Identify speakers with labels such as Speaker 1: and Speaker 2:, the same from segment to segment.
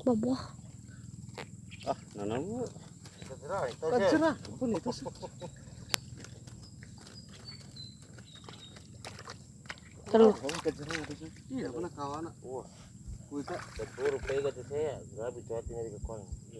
Speaker 1: Bawah.
Speaker 2: Ah, nanamu.
Speaker 3: Terserah, pun itu.
Speaker 1: Terus.
Speaker 3: Iya, pernah kawan.
Speaker 2: Wah,
Speaker 3: Kuita.
Speaker 2: betul pega tu saya. Grabe tu hati dari kekuan.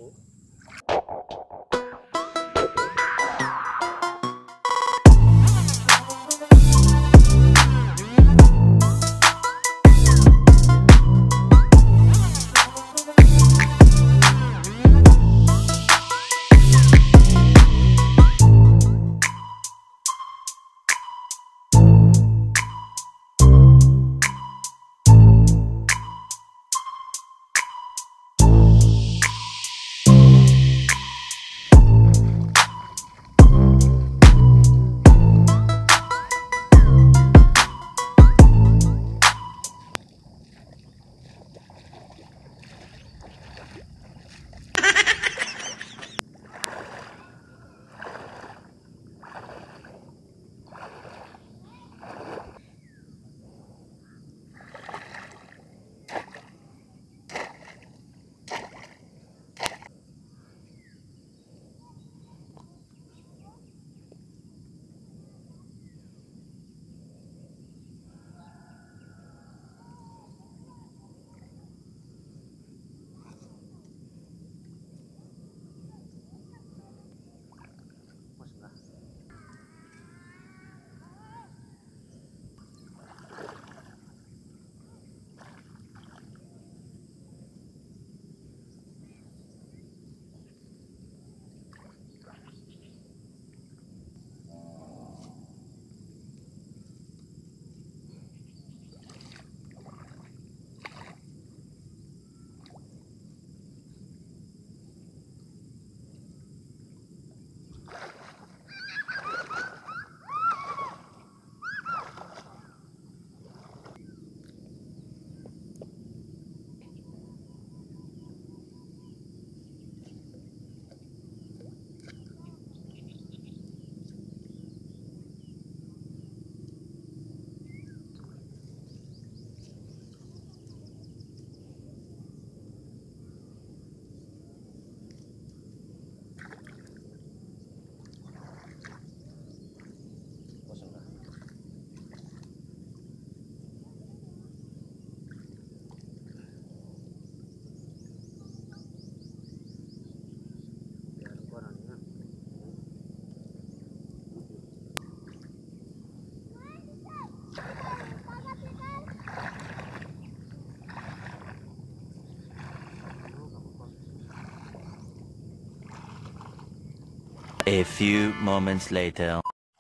Speaker 4: A few moments later.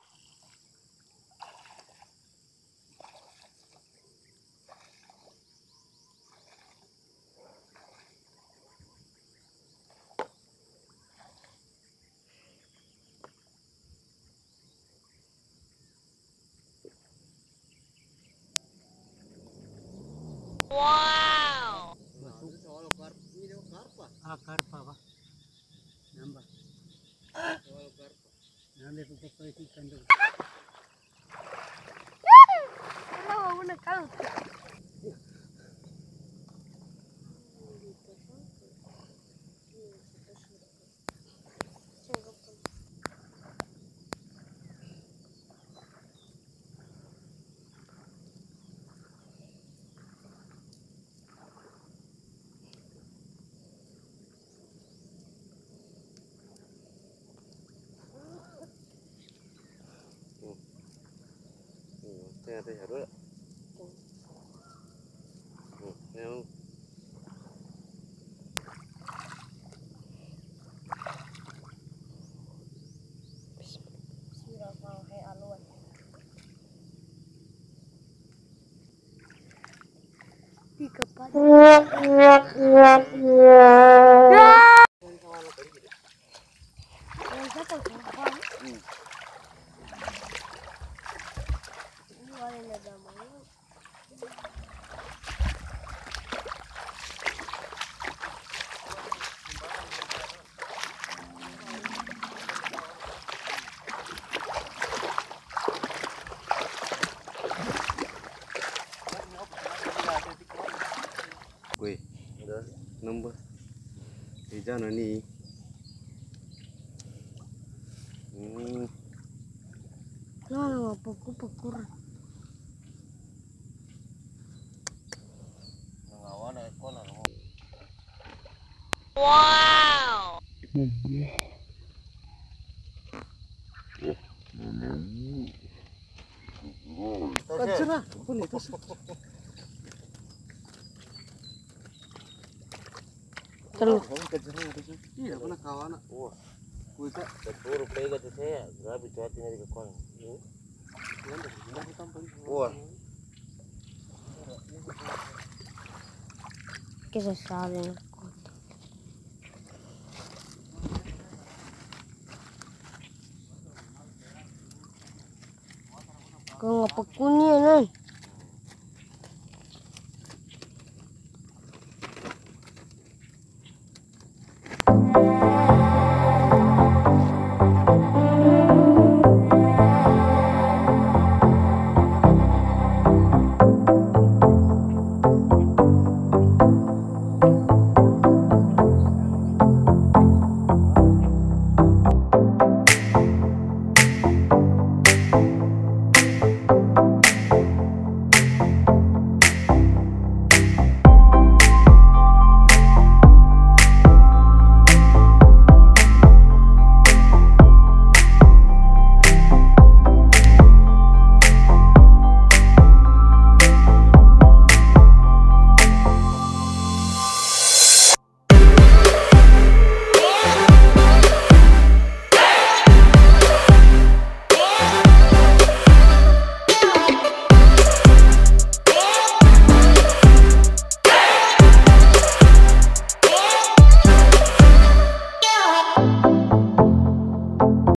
Speaker 1: Wow.
Speaker 3: Karpa ba? Nambah. Soal karpa. Nanti pakai ikan tu.
Speaker 1: Kenapa mau nakal?
Speaker 2: Saya ada haru. Yang
Speaker 1: Tiga pagi.
Speaker 2: gue udah nambah
Speaker 3: Di sana nih.
Speaker 1: Nah, apa pakur.
Speaker 2: Nangawan ekor nang.
Speaker 3: Kecil lah, apa nih itu?
Speaker 1: Telur.
Speaker 3: Kecil lah itu. Iya, pernah kawan.
Speaker 2: Wah,
Speaker 3: Kuita.
Speaker 2: betul pega tu saya. Grabe cuaca ni di kekuan.
Speaker 3: Wah,
Speaker 1: Que se sabe. Kung apa kuning.